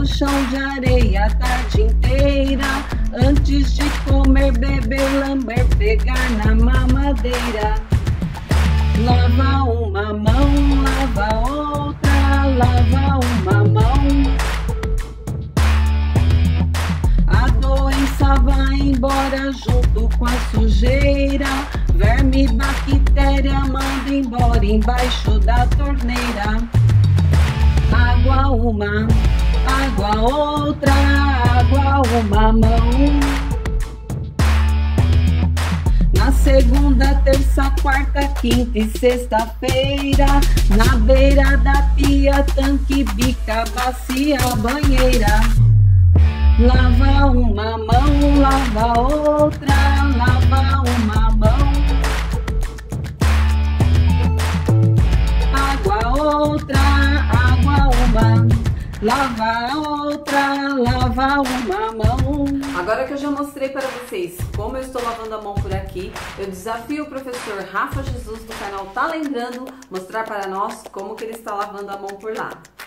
no chão de areia a tarde inteira. Antes de comer, beber, lamber, pegar na mamadeira. Lava uma mão, lava outra, lava uma mão. A doença vai embora junto com a sujeira. Verme, bactéria, manda embora embaixo da torneira. Água uma, água outra, água uma mão. Na segunda, terça, quarta, quinta e sexta-feira, na beira da pia, tanque, bica, bacia, banheira. Lava uma mão, lava outra, lava uma mão. Água outra, água uma. Lava a outra, lava uma mão. Agora que eu já mostrei para vocês como eu estou lavando a mão por aqui, eu desafio o professor Rafa Jesus do canal Tá Lembrando mostrar para nós como que ele está lavando a mão por lá.